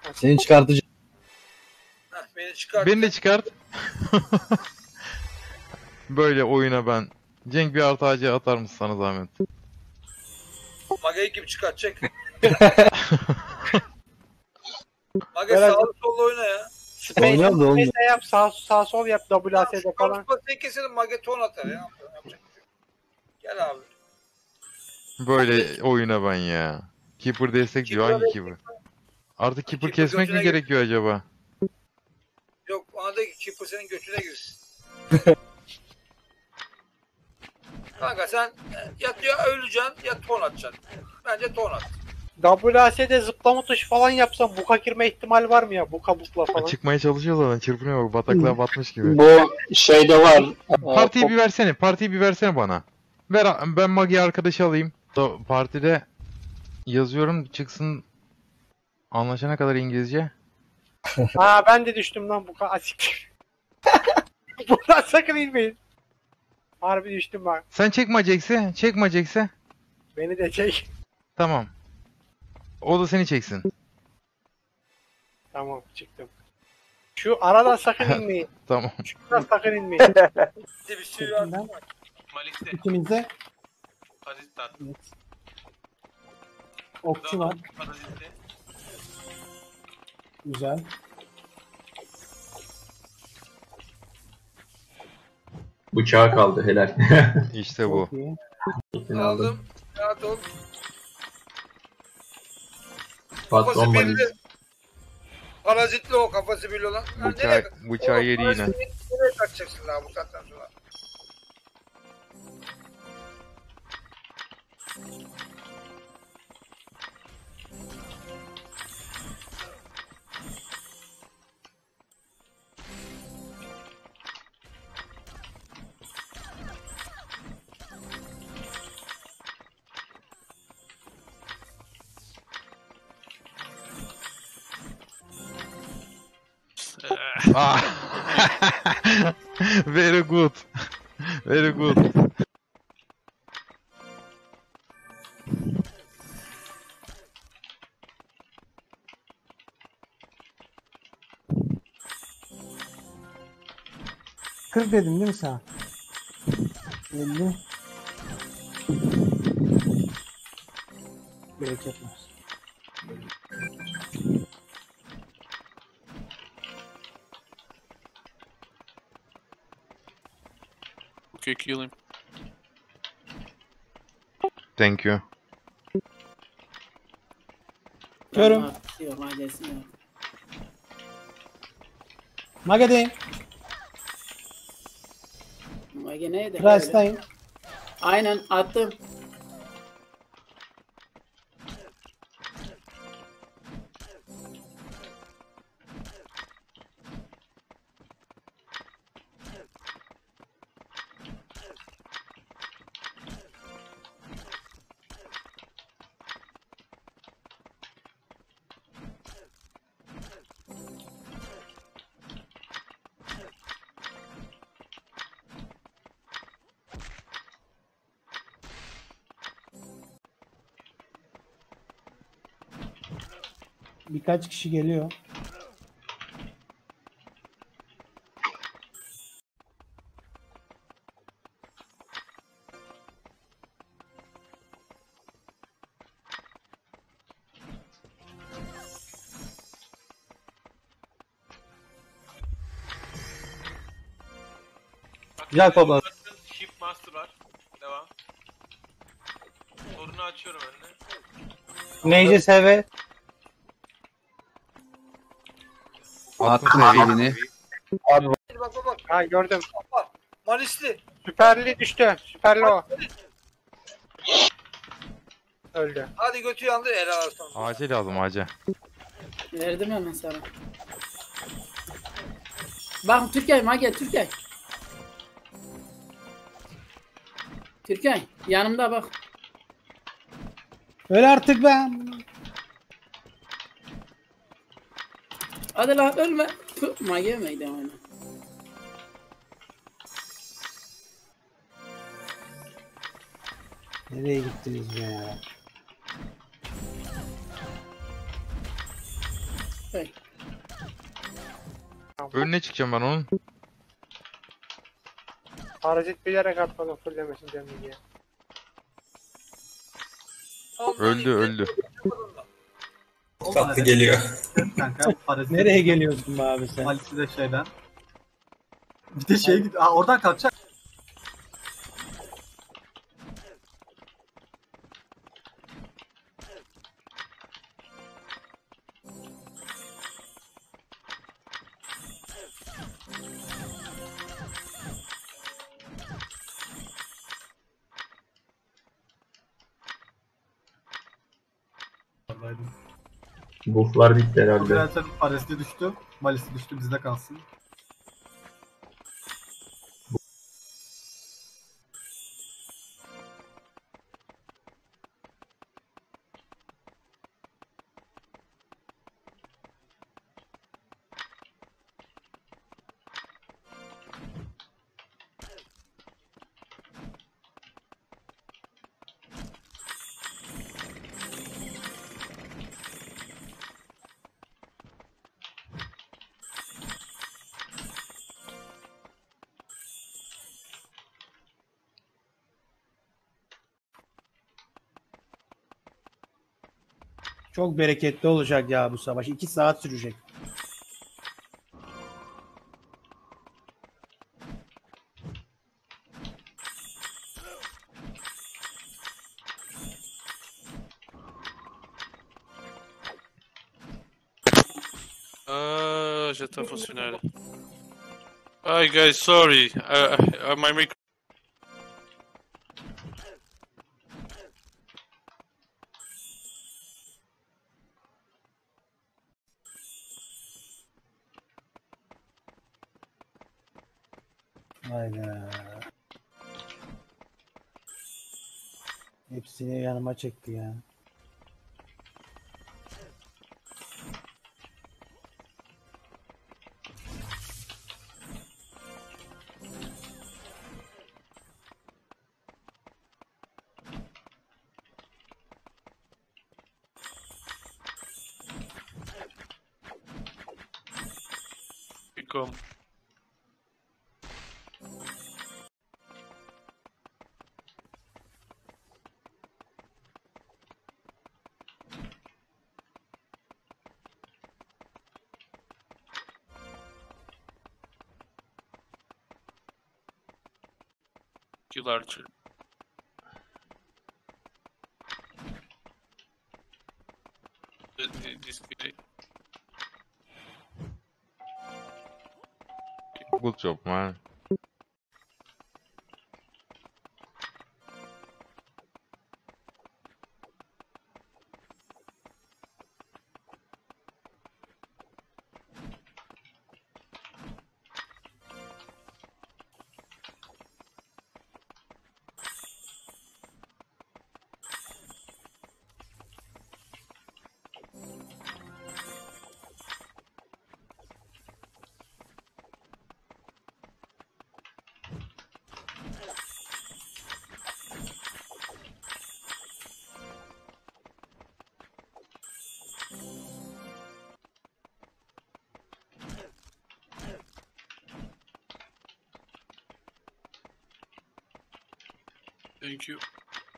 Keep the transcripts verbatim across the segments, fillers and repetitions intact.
Seni çıkartacağım. Heh, beni çıkart. Beni de çıkart. Böyle oyuna ben. Cenk bir artı A C atar mısın sana zahmet? Mage'yi kim çıkartacak? Mage sağ solda oyna ya. Oynar da olmuyor. Space'e yap, sağ, sağ sol yap, W A S D falan. Sen keselim Mage ton atar ya. Yapacak bir şey yok. Gel abi. Böyle oyuna ben ya. Keeper destek diyor, hangi Keeper? Artık Keeper Keeper kesmek mi götüne gerekiyor acaba? Yok bana de ki Keeper senin götüne girsin. Kanka sen ya, ya öleceksin ya ton atacaksın. Bence ton at. W A S D zıplama tuşu falan yapsam buka girme ihtimali var mı ya? Buka bukla falan. Çıkmaya çalışıyor zaten, çırpınıyor bak, bataklığa batmış gibi. Bu şeyde var. Partiyi bir versene, partiyi bir versene bana. Ver, ben Magi arkadaşı alayım. Da- Partide yazıyorum, çıksın anlaşana kadar İngilizce. Ha ben de düştüm lan buka açık. Buradan sakın inmeyin. Harbi düştüm bak. Sen çek Majex'i, çek Majex'i. Beni de çek. Tamam. O da seni çeksin. Tamam çıktım. Şu aradan sakın inmeyin. Tamam. Şuradan sakın inmeyin. Bir sürü var. Malis'te. İkimizde Parazit at. okçu var. Parazit'te. Güzel. Bıçağı kaldı helal. İşte bu. Çok iyi. Kesin aldım. Aldım. Rahat ol. Patron Kafası Malis. belli. Parazitli o kafası belli olan. Ha, Bıçağı, nereye- bıçağı yedi yine. Parazitli nereye kaçacaksın daha bu saatten sonra? Ah. Very good. Very good. kırk dedim değil mi sana? elli. Bereket var. Okay, kill him. Thank you. Körüm. Yok acesi yok. Mage'deyim. Mage neydi? Price'dayım. Aynen attım. Birkaç kişi geliyor. Güzel baba. Shift Master var. Devam. Sorunu açıyorum önüne. Neyce seve. Attım seviyeni. Abi Bak bak bak. Ha gördüm. Bak. Malisli. Süperli düştü. Süperli o. Öldü. Hadi götü yandı helal olsun. Acil lazım, acil. Verdim hemen sana. Bak Türkiye Mage Türkiye. Türkiye yanımda bak. Öl artık ben. Hadi lan ölme. Tüh, Mage miydi oyunu? Nereye gittiniz be ya? Hey. Önüne çıkacağım ben onun. Parazit bilerek atmadım fullemesin canını diye. Öldü öldü. Tatlı geliyor. Kanka nereye geliyorsun be abi sen? Malisi de şeyden. Bir de şey gidiyor. Aa, oradan kalkacak. Bufflar bitti O herhalde. biraz tabii Parazit'e düştü. Malisi düştü, bizde kalsın. Çok bereketli olacak ya bu savaş. iki saat sürecek. Ah, já tá funcionando. Hi guys, sorry. Uh, uh, my mic. Vay be. Hepsini yanıma çekti ya. Ficou. Kill Archer. Th- th- This guy. Good job man. Thank you.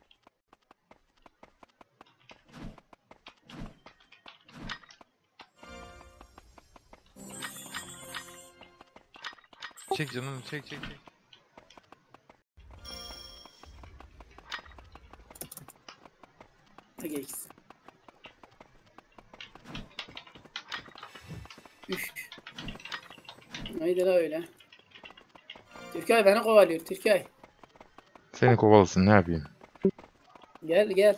Çek canım çek çek çek. Gex. Üf. Neydi la öyle? Türkay beni kovalıyor Türkay. Seni kovalasın ne yapayım? Gel gel.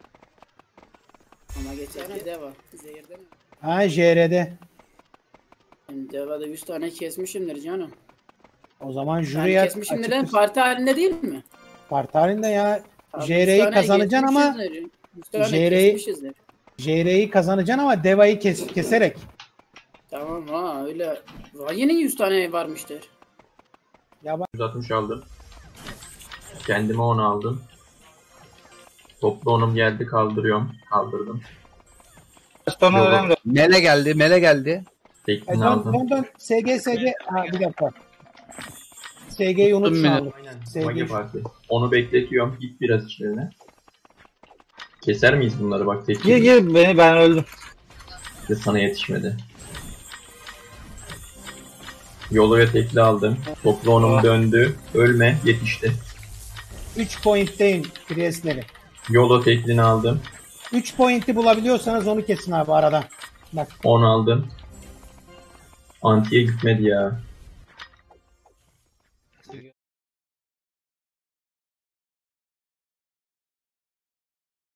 Ama geçen deva. Zehirden. Ha J R'de. Ben devada yüz tane kesmişimdir canım. O zaman Yani jüriye kesmişimdir lan açık parti halinde değil mi? parti halinde ya. Abi J yüz R'yi tane kazanacaksın ama geçmişizdir. yüz tane J R'yi kesmişizdir. J R'yi kazanacaksın ama Deva'yı kes, keserek. Tamam ha öyle. Vayinin yüz tane varmıştır. Ya bak yüz altmış aldım. Kendime on aldım. Toplu onum geldi, kaldırıyorum. Kaldırdım. Sonra Yolu- önemli. Mele geldi, mele geldi. Teklini Dön aldım. dön dön. S G S G. Ha bir dakika. S G'yi unut şu Tuttum anlık. Aynen. Sevgili- Mage parti. Onu bekletiyorum. Git biraz içlerine. Keser miyiz bunları bak tek Gir gir beni, ben öldüm. de sana yetişmedi. Yolu ve tekli aldım. Toplu onum döndü. Ölme yetişti. üç point'teyim Priest'leri. Yolu teklini aldım. üç point'i bulabiliyorsanız onu kesin abi aradan. Bak on aldım. Antiye gitmedi ya.